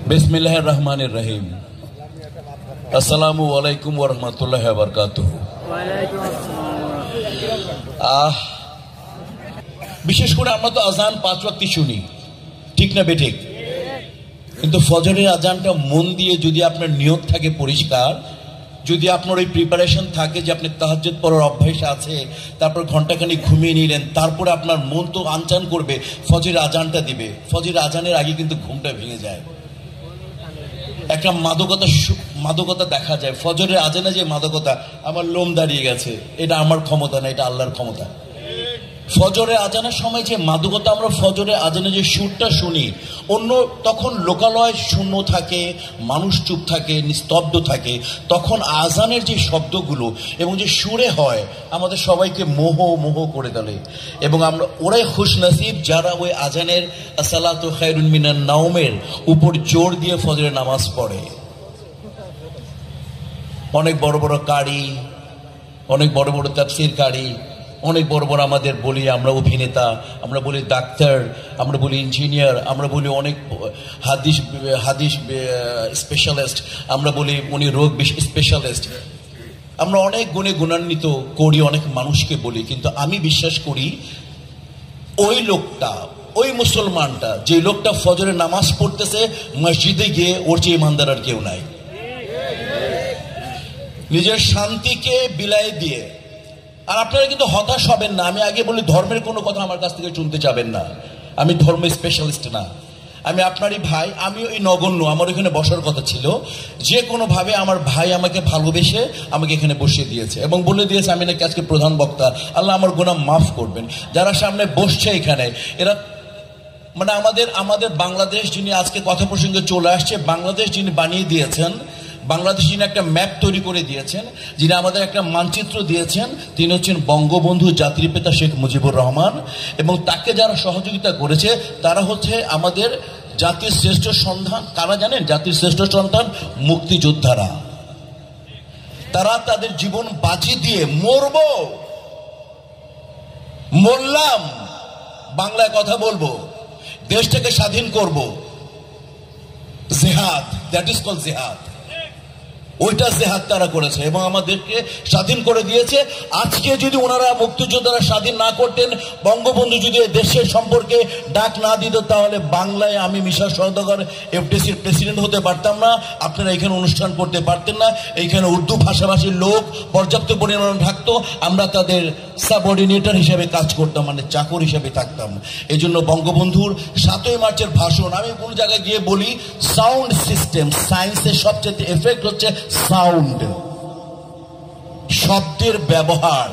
বিসমিল্লাহির রহমানির রহিম। আসসালামু আলাইকুম ওয়া রাহমাতুল্লাহি ওয়া বারাকাতুহু। বিশেষ করে আমরা তো আজান 5 ওয়াক্তই শুনি, ঠিক না বেঠিক? কিন্তু ফজরের আজানটা মন দিয়ে যদি আপনার নিয়ত থাকে পরিষ্কার, যদি আপনার ওই প্রিপারেশন থাকে যে আপনি তাহাজ্জুদ পড়ার অভ্যাস আছে, তারপর ঘন্টাখানি ঘুমিয়ে নিলেন, তারপরে আপনার মন তো আনচান করবে ফজরের আজানটা দিবে। ফজরের আজানের আগে কিন্তু ঘুমটা ভেঙে যায়। একটা মাদকতা দেখা যায় ফজরের আজানে, যে মাদকতা, আমার লোম দাঁড়িয়ে গেছে, এটা আমার ক্ষমতা না, এটা আল্লাহর ক্ষমতা। ফজরের আজানের সময় যে মাদকতা, আমরা ফজরের আজানে যে সুরটা শুনি, অন্য তখন লোকালয় শূন্য থাকে, মানুষ চুপ থাকে, নিস্তব্ধ থাকে, তখন আজানের যে শব্দগুলো এবং যে সুরে হয় আমাদের সবাইকে মোহ করে তোলে। এবং আমরা ওরাই খুশনসিব যারা ওই আজানের আসসালাতু খায়রুন মিনান নাওমের উপর জোর দিয়ে ফজরের নামাজ পড়ে। অনেক বড় বড় কারি, অনেক বড় বড় তাফসীর কারি, অনেক বড় বড় আমাদের বলি আমরা অভিনেতা, আমরা বলি ডাক্তার, আমরা বলি ইঞ্জিনিয়ার, আমরা বলি অনেক হাদিস স্পেশালিস্ট, আমরা বলি উনি রোগ স্পেশালিস্ট, আমরা অনেক গুণে গুণান্বিত করি, অনেক মানুষকে বলি। কিন্তু আমি বিশ্বাস করি ওই লোকটা, ওই মুসলমানটা, যে লোকটা ফজরের নামাজ পড়তেছে মসজিদে গিয়ে, ওর চেয়ে ইমানদার আর কেউ নাই। নিজের শান্তিকে বিলাই দিয়ে। আর আপনারা কিন্তু হতাশ হবেন না। আমি আগে বলি, ধর্মের কোনো কথা আমার কাছ থেকে শুনতে চাবেন না। আমি ধর্ম স্পেশালিস্ট না, আমি আপনারই ভাই। আমি ওই নগণ্য, আমার ওইখানে বসার কথা ছিল, যে কোনোভাবে আমার ভাই আমাকে ভালোবেসে আমাকে এখানে বসিয়ে দিয়েছে এবং বলে দিয়েছে আমি নাকি আজকে প্রধান বক্তা। আল্লাহ আমার গুনাহ মাফ করবেন। যারা সামনে বসছে এখানে, এরা মানে আমাদের বাংলাদেশ যিনি আজকে কথা প্রসঙ্গে চলে আসছে, বাংলাদেশ যিনি বানিয়ে দিয়েছেন, বাংলাদেশ যিনি একটা ম্যাপ তৈরি করে দিয়েছেন, যিনি আমাদের একটা মানচিত্র দিয়েছেন, তিনি হচ্ছেন বঙ্গবন্ধু জাতির পিতা শেখ মুজিবুর রহমান। এবং তাকে যারা সহযোগিতা করেছে তারা হচ্ছে আমাদের জাতির শ্রেষ্ঠ সন্তান। কারা জানেন? জাতির শ্রেষ্ঠ সন্তান মুক্তিযোদ্ধারা। তারা তাদের জীবন বাজি দিয়ে মরলাম, বাংলায় কথা বলবো, দেশটাকে স্বাধীন করব। জেহাদ, দ্যাট ইজ কল জেহাদ। ওইটা জেহাদ তারা করেছে এবং আমাদেরকে স্বাধীন করে দিয়েছে। আজকে যদি ওনারা মুক্তিযোদ্ধারা স্বাধীন না করতেন, বঙ্গবন্ধু যদি দেশের সম্পর্কে ডাক না দিত, তাহলে বাংলায় আমি মিশা শওদাগর এফডিসির প্রেসিডেন্ট হতে পারতাম না, আপনারা এখানে অনুষ্ঠান করতে পারতেন না, এইখানে উর্দু ভাষাভাষীর লোক পর্যাপ্ত পরিমাণে থাকতো, আমরা তাদের সাবঅর্ডিনেটর হিসেবে কাজ করতাম, মানে চাকর হিসেবে থাকতাম। এই জন্য বঙ্গবন্ধুর 7ই মার্চের ভাষণ, আমি কোন জায়গায় গিয়ে বলি, সাউন্ড সিস্টেম, সায়েন্সের সবচেয়ে এফেক্ট হচ্ছে সাউন্ড, শব্দের ব্যবহার।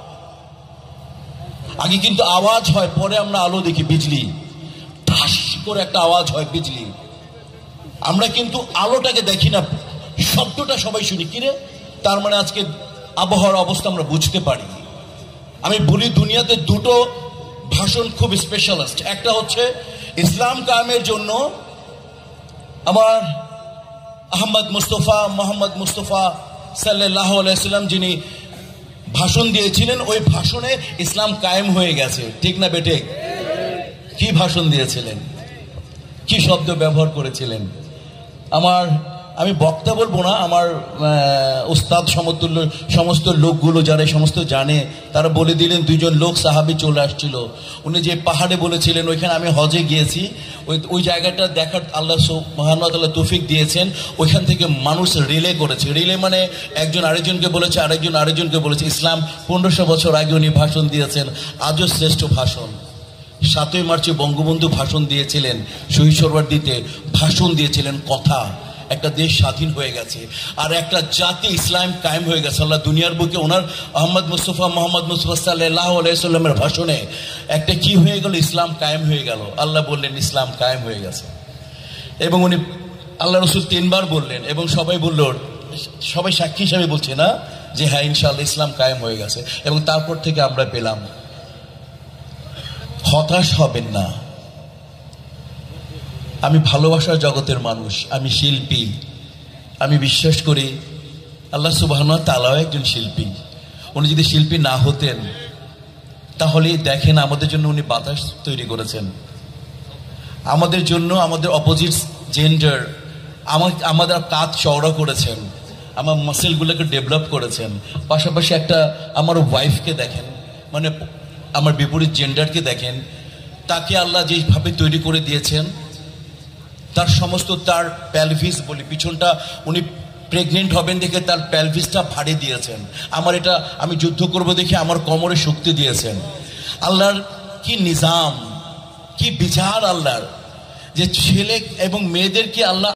আগে কিন্তু আওয়াজ হয়, পরে আমরা আলো দেখি, বিজলি, ঠাস করে একটা আওয়াজ হয়, বিজলি। আমরা কিন্তু আলোটাকে দেখি না, শব্দটা সবাই শুনি। কিরে, তার মানে আজকে আবহাওয়ার অবস্থা আমরা বুঝতে পারি। আমি বলি, দুনিয়াতে দুটো ভাষণ খুব স্পেশালিস্ট। একটা হচ্ছে ইসলাম কায়েমের জন্য আমার মোহাম্মদ মুস্তফা সাল্লাল্লাহু আলাইহি ওয়াসাল্লাম যিনি ভাষণ দিয়েছিলেন, ওই ভাষণে ইসলাম কায়েম হয়ে গেছে, ঠিক না বেটে? কি ভাষণ দিয়েছিলেন, কি শব্দ ব্যবহার করেছিলেন? আমি বক্তা বলবো না, আমার উস্তাদ সমতুল্য সমস্ত লোকগুলো যারা সমস্ত জানে, তারা বলে দিলেন, 2জন লোক সাহাবী চলে আসছিল। উনি যে পাহাড়ে বলেছিলেন, ওইখানে আমি হজে গিয়েছি, ওই জায়গাটা দেখার আল্লাহ সুবহানাহু ওয়া তাআলা তৌফিক দিয়েছেন। ওইখান থেকে মানুষ রিলে করেছে। রিলে মানে একজন আরেকজনকে বলেছে, আরেকজনকে বলেছে। ইসলাম 1500 বছর আগে উনি ভাষণ দিয়েছেন, আজও শ্রেষ্ঠ ভাষণ। 7ই মার্চে বঙ্গবন্ধু ভাষণ দিয়েছিলেন, শহীদ সোহরাওয়ার্দীতে ভাষণ দিয়েছিলেন। কথা, একটা দেশ স্বাধীন হয়ে গেছে, আর একটা জাতি ইসলাম কায়েম হয়ে গেছে। আল্লাহ দুনিয়ার বুকে ওনার মোহাম্মদ মুস্তফা সাল্লাল্লাহু আলাইহি ওয়াসাল্লামের ভাষণে একটা কি হয়ে গেল, ইসলাম কায়েম হয়ে গেল। আল্লাহ বললেন ইসলাম কায়েম হয়ে গেছে। এবং উনি আল্লাহ রসুল 3 বার বললেন, এবং সবাই বলল, সবাই সাক্ষী হিসাবে বলছে না, যে হ্যাঁ ইনশাআল্লাহ ইসলাম কায়েম হয়ে গেছে। এবং তারপর থেকে আমরা পেলাম। হতাশ হবেন না। আমি ভালোবাসার জগতের মানুষ, আমি শিল্পী। আমি বিশ্বাস করি আল্লাহ সুবহানাহু ওয়া তাআলাও একজন শিল্পী। উনি যদি শিল্পী না হতেন, তাহলে দেখেন আমাদের জন্য উনি বাতাস তৈরি করেছেন, আমাদের জন্য, আমাদের অপোজিট জেন্ডার আমাদের কাঁধ চওড়া করেছেন, আমার মাসেলগুলোকে ডেভেলপ করেছেন। পাশাপাশি একটা আমার ওয়াইফকে দেখেন, মানে আমার বিপরীত জেন্ডারকে দেখেন, তাকে আল্লাহ যেভাবে তৈরি করে দিয়েছেন, তার সমস্ত তার প্যালভিস বলি পিছনটা, উনি প্রেগনেন্ট হবেন দেখে তার প্যালভিসটা ভারী দিয়েছেন। আমার এটা আমি যুদ্ধ করব দেখে আমার কোমরে শক্তি দিয়েছেন। আল্লাহর কি নিজাম, কি বিচার আল্লাহর, যে ছেলে এবং মেয়েদেরকে আল্লাহ